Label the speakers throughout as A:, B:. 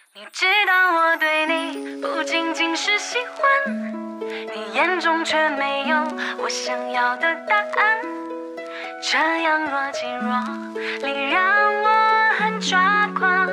A: 你知道我对你不仅仅是喜欢，你眼中却没有我想要的答案。这样若即若离让我很抓狂。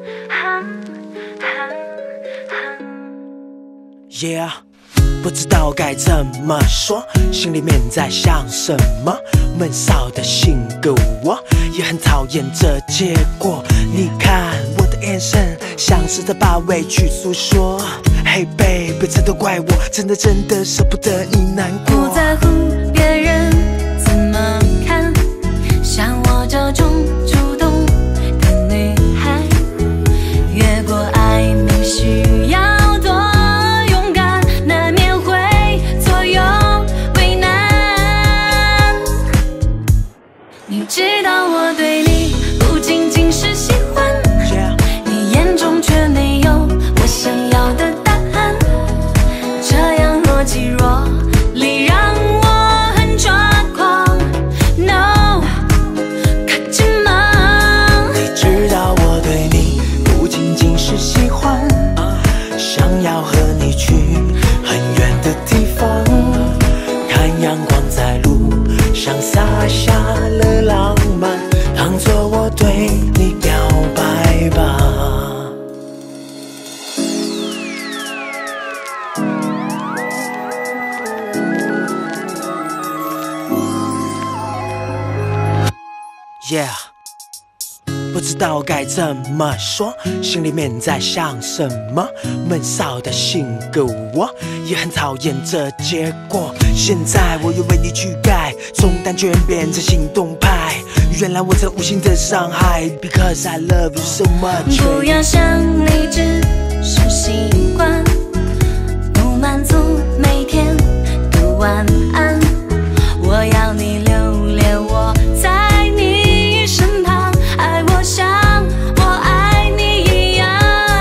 B: Yeah， 不知道该怎么说，心里面在想什么。闷骚的性格，我也很讨厌这结果。你看我的眼神，像是在把委屈诉说。Hey baby， 这都怪我，真的舍不得你难过。
A: 不在乎别人怎么看，像我这种主动的女孩，越过暧昧需要多勇敢，难免会左右为难。你知道我对你不仅仅是喜欢，你眼中却没有我想要的答案。这样若即若离让我很抓狂。No， 可怎么？
B: 你知道我对你不仅仅是喜欢，想要和你去很远的地方，看阳光在路上洒下了浪漫，当作我对你表白吧。Yeah， 不知道该怎么说，心里面在想什么。闷骚的性格，我也很讨厌这结果。现在我又为你去改，从单纯变成行动派。原来我曾无心的伤害 ，Because I love you so much。
A: 不要想你只是习惯，不满足每天的晚安。我要你留恋我在你身旁，爱我像我爱你一样。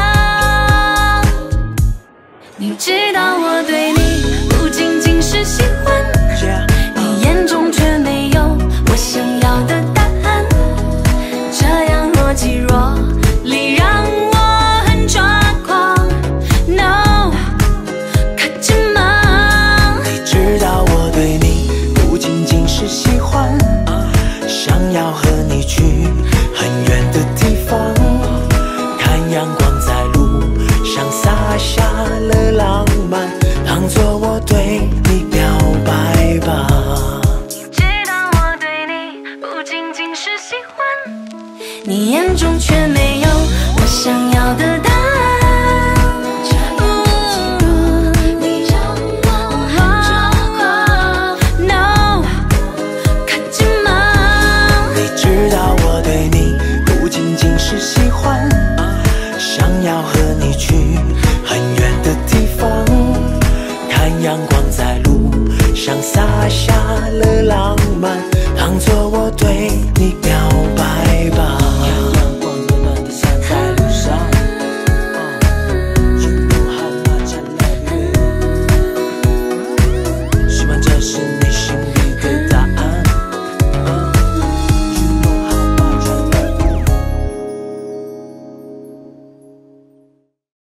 A: 你知道我对你不仅仅是喜欢，你眼中却没有我想要的答案。这样若即若离让我很抓狂。No， 可怎么？
B: 你知道我对你不仅仅是喜欢，想要和你去很远的地方，看阳光在路上洒下了浪漫，当作我对你表白吧。
A: 你知道我对你不仅仅是喜欢，你眼中却没有我想要的答案。No， 可怎么？
B: 你知道我对你不仅仅是喜欢，想要和你去很远的地方，看阳光在路上洒下了浪漫，当作我对你表